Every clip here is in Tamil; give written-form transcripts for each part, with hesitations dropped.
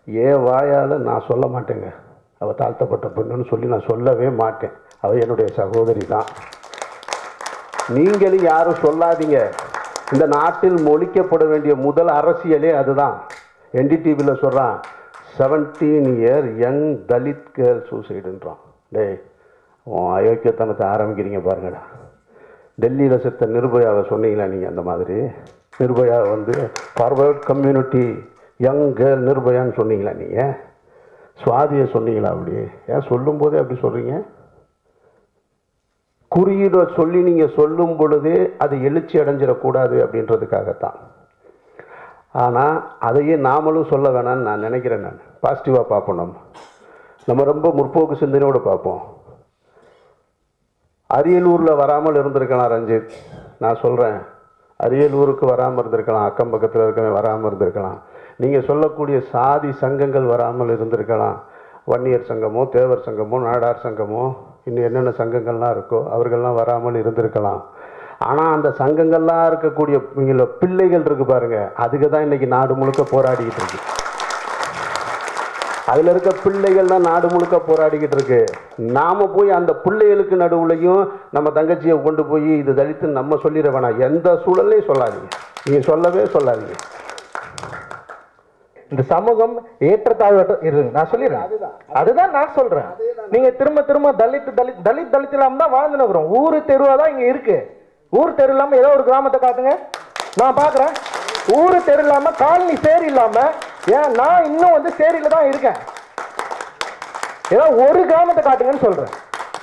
ஏன் வாயால் நான் சொல்ல மாட்டேங்க. அவள் தாழ்த்தப்பட்ட பொண்ணுன்னு சொல்லி நான் சொல்லவே மாட்டேன். அவள் என்னுடைய சகோதரி தான். நீங்களும் யாரும் சொல்லாதீங்க. இந்த நாட்டில் மொழிக்கப்பட வேண்டிய முதல் அரசியலே அதுதான். NDTVயில் சொல்கிறான் 17 இயர் யங் தலித் கேர்ள் சூசைடுன்றான். டேய் அயோக்கியத்தனத்தை ஆரம்பிக்கிறீங்க பாருங்கடா. டெல்லியில் செத்த நிர்பயாவை சொன்னீங்களா நீங்கள்? அந்த மாதிரி Nirbhaya forward community young girl நிர்பயான்னு சொன்னீங்களா நீங்கள்? சுவாதியை சொன்னீங்களா? அப்படி ஏன் சொல்லும்போதே அப்படி சொல்கிறீங்க? குறியீடை சொல்லி நீங்கள் சொல்லும் பொழுதே அது எழுச்சி அடைஞ்சிடக்கூடாது அப்படின்றதுக்காகத்தான். ஆனால் அதையே நாமளும் சொல்ல வேணான்னு நான் நினைக்கிறேன். நான் பாசிட்டிவாக பார்ப்போம். நம்ம ரொம்ப முற்போக்கு சிந்தனையோடு பார்ப்போம். அரியலூரில் வராமல் இருந்திருக்கலாம் ரஞ்சித். நான் சொல்கிறேன், அரியலூருக்கு வராமல் இருந்திருக்கலாம், அக்கம் பக்கத்தில் இருக்கவங்க வராமல் இருந்திருக்கலாம், நீங்கள் சொல்லக்கூடிய சாதி சங்கங்கள் வராமல் இருந்திருக்கலாம். வன்னியர் சங்கமோ தேவர் சங்கமோ நாடார் சங்கமோ இன்னும் என்னென்ன சங்கங்கள்லாம் இருக்கோ அவர்கள்லாம் வராமல் இருந்திருக்கலாம். ஆனால் அந்த சங்கங்கள்லாம் இருக்கக்கூடிய பிள்ளைகள் இருக்கு பாருங்க, அதுக்கு தான் இன்றைக்கி நாடு முழுக்க போராடிக்கிட்டு இருக்கு. அதில் இருக்க பிள்ளைகள் தான் நாடு முழுக்க போராடிக்கிட்டு இருக்கு. நாம் போய் அந்த பிள்ளைகளுக்கு நடுவுலையும் நம்ம தங்கச்சியை கொண்டு போய் இது தலித்து நம்ம சொல்லிட வேணாம். எந்த சூழலையும் சொல்லாதீங்க. நீங்கள் சொல்லவே சொல்லாதீங்க. இந்த சமூகம் ஏற்றத்தாழ்வு இருக்கு. நான் சொல்லிடுறேன், அதுதான் நான் சொல்றேன். நீங்க திரும்ப திரும்ப தலித் தலித் தலித் தலித் இல்லாம தான் வாழ்ந்துன்னு இருக்கிறோம். ஊரு தெருவா தான் இங்க இருக்கு. ஊர் தெரு இல்லாம ஏதோ ஒரு கிராமத்தை காட்டுங்க, நான் பாக்குறேன். ஊரு தெரு இல்லாம காலனி சேரி இல்லாம, ஏன் நான் இன்னும் சேரியில தான் இருக்கேன். ஏதோ ஒரு கிராமத்தை காட்டுங்கன்னு சொல்றேன்.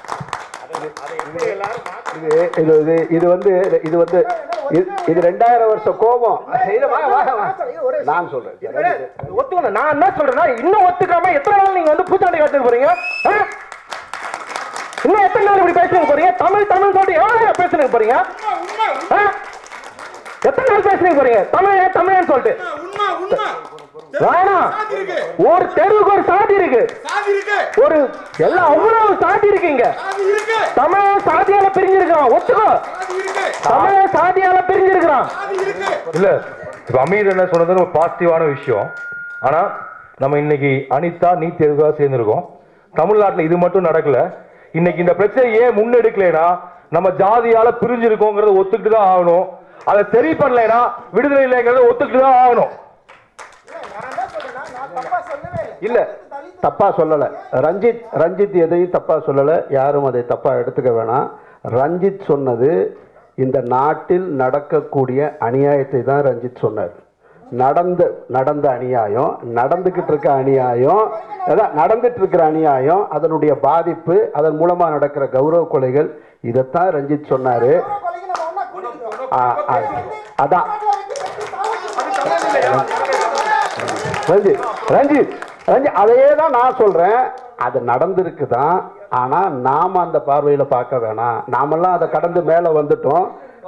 இது 2000 வருஷம் கோபம். நான் சொல்றேன், ஒத்துக்கணும். நான் என்ன சொல்றேன்னா, இன்னும் ஒத்துக்காம எத்தனை நாள் நீங்க பூச்சாண்டி காட்டுக்கு போறீங்க? இன்னும் எத்தனை நாள் இப்படி பேசுறீங்க போறீங்க? தமிழ் தமிழ் சொல்லிட்டு எவ்வளவு பேசுறீங்க போறீங்க? எத்தனை நாள் பேசுறீங்க போறீங்க? தமிழ் தமிழ்னு சொல்லிட்டு வேணாம். ஒரு தெருவுக்கு ஒரு சாதி இருக்கு, ஒரு எல்லாம் அவ்வளவு சாதி இருக்குங்க. தமிழ் சாதியால பிரிஞ்சிருக்கான், ஒத்துக்கோ. தமிழ் சாதியால பிரிஞ்சிருக்கான். இல்ல அமீர் என்ன சொன்னது ஒரு பாசிட்டிவான விஷயம். ஆனா நம்ம இன்னைக்கு அனிதா நீ தேர்வாக சேர்ந்திருக்கோம். தமிழ்நாட்டில் இது மட்டும் நடக்கல. இன்னைக்கு இந்த பிரச்சனை ஏன் முன்னெடுக்கலைன்னா, நம்ம ஜாதியால பிரிஞ்சிருக்கோங்கிறத ஒத்துக்கிட்டு தான் ஆகணும். அதை சரி பண்ணலைன்னா விடுதலை இல்லைங்கிறத ஒத்துக்கிட்டு தான் ஆகணும். இல்ல தப்பா சொல்லல ரஞ்சித் எதையும் தப்பா சொல்லல. யாரும் அதை தப்பா எடுத்துக்க வேணாம். ரஞ்சித் சொன்னது இந்த நாட்டில் நடக்கக்கூடிய அநியாயத்தை தான் ரஞ்சித் சொன்னார். நடந்த அநியாயம், நடந்துகிட்டு இருக்க அநியாயம், நடந்துட்டு இருக்கிற அநியாயம், அதனுடைய பாதிப்பு, அதன் மூலமா நடக்கிற கௌரவ கொலைகள், இதைத்தான் ரஞ்சித் சொன்னாரு. அதான் ரஞ்சித் அதையே தான் நான் சொல்றேன். அது நடந்திருக்குதான். ஆனா நாம அந்த பார்வையில பார்க்க வேணாம். நாமெல்லாம் அதை கடந்து மேல வந்துட்டோம்.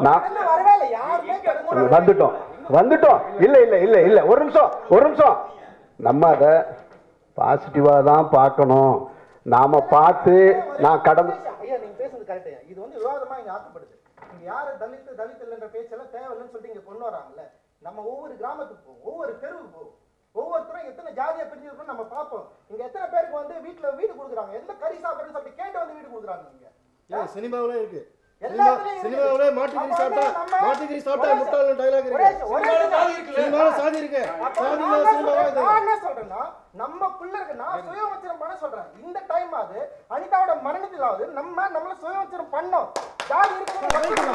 இல்ல இல்ல இல்ல இல்ல ஒரு நிமிஷம் நம்ம அதை பாசிட்டிவா தான் பார்க்கணும். நாம பார்த்து நான் கடந்து நீங்க பேசுறது கரெக்ட். இது விவாதமா இங்க ஆக்கப்படுது. இங்க யாரு தலித் தலித் இல்லன்ற பேச்செல்லாம் தேவையில்லைன்னு சொல்லிட்டு இங்க கொண்டு வராங்கல்ல. நம்ம ஒவ்வொரு கிராமத்துக்கு போவோம், ஒவ்வொரு தெருவுக்கு போவோம், ஒவ்வொருத்தரும் எத்தனை ஜாதியா பிரிஞ்சிருக்கோம் நம்ம பார்ப்போம். இங்க எத்தனை பேருக்கு வீடு கொடுக்குறாங்க, எந்த கறி சாப்பிடுறேன்னு சொல்லிட்டு கேட்டு வீடு கொடுக்குறாங்க. இங்க சினிமாவில இருக்கு. சினிமாவில மாட்டுக்கறி சாப்பிட்டா முட்டாள் டயலாக் இருக்கு. சினிமாவில சாதி இருக்கு. சாதியில சினிமாவா இது. நான் என்ன சொல்றேன்னா, நம்ம பிள்ளைக்கு நான் சுயவச்சரம் பண்ண சொல்றேன். இந்த டைம் ஆது அனிதாவோட மரணத்திலாவது நம்மள சுயவச்சரம் பண்ணோம். ஜாதி இருக்கு.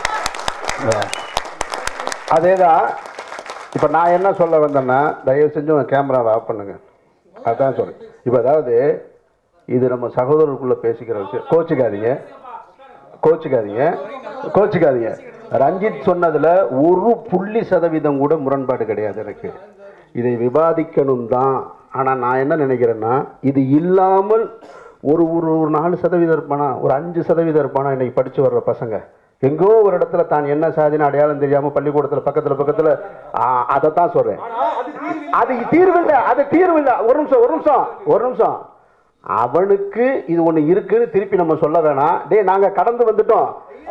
அதேதான். இப்ப நான் என்ன சொல்ல வந்தேன்னா, தயவு செஞ்சு உங்க கேமராவை ஆஃப் பண்ணுங்க. அதான் சொல்றேன். இப்ப அதாவது இது நம்ம சகோதரருக்குள்ள பேசிக்கிற விஷயம். கோச்சிக்காதீங்க. ரஞ்சித் சொன்னதுல 1% கூட முரண்பாடு கிடையாது எனக்கு. இதை விவாதிக்கணும் தான். ஆனா நான் என்ன நினைக்கிறேன்னா, இது இல்லாமல் ஒரு 4% இருப்பானா, ஒரு 5% இருப்பானா இன்னைக்கு படிச்சு வர்ற பசங்க எங்கோ ஒரு இடத்துல தான் என்ன சாதின்னு அடையாளம் தெரியாம பள்ளிக்கூடத்துல பக்கத்துல அதைத்தான் சொல்றேன். அது தீர்வு இல்லை. ஒரு நிமிஷம் அவனுக்கு இது ஒண்ணு இருக்குன்னு திருப்பி நம்ம சொல்ல வேணாம். நாங்க கடந்து வந்துட்டோம்.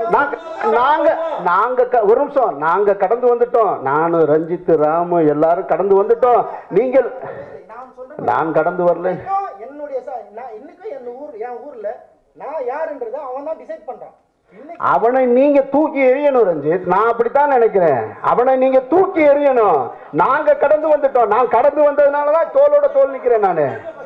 ஒரு நிமிஷம், நாங்க கடந்து வந்துட்டோம். நானும் ரஞ்சித் ராமு எல்லாரும் கடந்து வந்துட்டோம். நீங்கள் நான் கடந்து வரல. என்னுடைய நான் இன்னைக்கும் என் ஊர்ல நான் யாருன்றத அவன் தான் டிசைட் பண்றான். அவனை நீங்க தூக்கி எறியணும் ரஞ்சித். நான் அப்படித்தான் நினைக்கிறேன். அவனை நீங்க தூக்கி எறியணும். நாங்க கடந்து வந்துட்டோம். நான் கடந்து வந்ததுனாலதான் தோளோட தோல் நிக்கிறேன் நானு.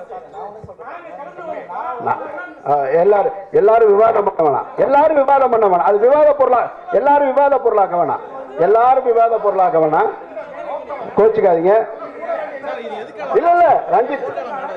எல்லாரும் விவாதம் பண்ண வேணாம். எல்லாரும் விவாதம் பண்ண வேணாம். அது விவாத பொருளா எல்லாரும் விவாத பொருளாக்க வேணாம். எல்லாரும் விவாத பொருளாக்க வேணாம். கோச்சுக்காதீங்க. இல்ல இல்ல ரஞ்சித்,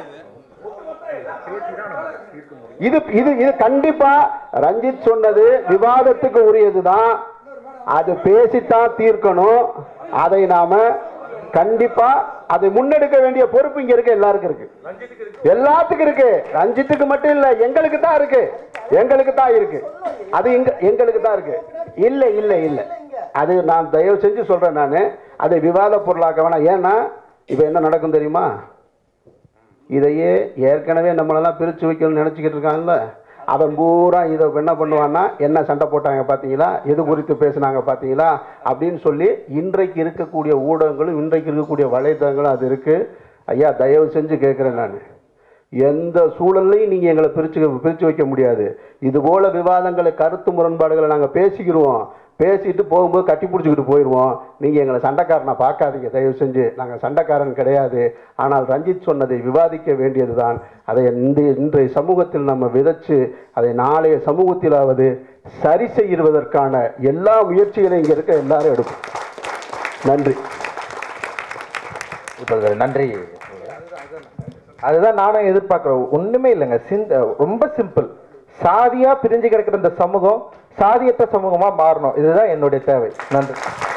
இது இது இது கண்டிப்பா ரஞ்சித் சொன்னது விவாதத்துக்கு உரியதுதான். அது பேசித்தான் தீர்க்கணும். அதை நாம கண்டிப்பா அதை முன்னெடுக்க வேண்டிய பொறுப்பு இங்க இருக்கு. எல்லாருக்கும் இருக்கு. எல்லாத்துக்கும் இருக்கு. ரஞ்சித்துக்கு மட்டும் இல்ல, எங்களுக்கு தான் இருக்கு. எங்களுக்கு தான் இருக்கு. அது எங்களுக்கு தான் இருக்கு. இல்ல இல்ல இல்ல, அது நான் தயவு செஞ்சு சொல்றேன். நான் அதை விவாத பொருளாக்க வேணாம். ஏன்னா இப்ப என்ன நடக்கும் தெரியுமா? இதையே ஏற்கனவே நம்மளெல்லாம் பிரித்து வைக்கணும்னு நினச்சிக்கிட்டு இருக்காங்கல்ல, அவன் பூரா இதை என்ன பண்ணுவான்னா, என்ன சண்டை போட்டாங்க பார்த்தீங்களா, எது குறித்து பேசுனாங்க பார்த்தீங்களா அப்படின்னு சொல்லி இன்றைக்கு இருக்கக்கூடிய ஊடகங்களும் இன்றைக்கு இருக்கக்கூடிய வலைதளங்களும் அது இருக்குது. ஐயா தயவு செஞ்சு கேட்குறேன், நான் எந்த சூழல்லையும் நீங்கள் எங்களை பிரித்து வைக்க முடியாது. இதுபோல் விவாதங்களை கருத்து முரண்பாடுகளை நாங்கள் பேசிக்கிடுவோம். பேசிட்டு போகும்போது கட்டி பிடிச்சிக்கிட்டு போயிடுவோம். நீங்கள் எங்களை சண்டைக்காரனை பார்க்காதீங்க தயவு செஞ்சு. நாங்கள் சண்டைக்காரன் கிடையாது. ஆனால் ரஞ்சித் சொன்னதை விவாதிக்க வேண்டியது தான். அதை இன்றைய சமூகத்தில் நம்ம விதைச்சு அதை நாளைய சமூகத்திலாவது சரி செய்வதற்கான எல்லா முயற்சிகளையும் இங்கே இருக்க எல்லாரும் எடுக்கும். நன்றி. நன்றி. அதுதான் நானும் எதிர்பார்க்கிறேன். ஒண்ணுமே இல்லைங்க. ரொம்ப சிம்பிள். சாதியா பிரிஞ்சு கிடக்கிற இந்த சமூகம் சாதியற்ற சமூகமா மாறணும். இதுதான் என்னுடைய தேவை. நன்றி.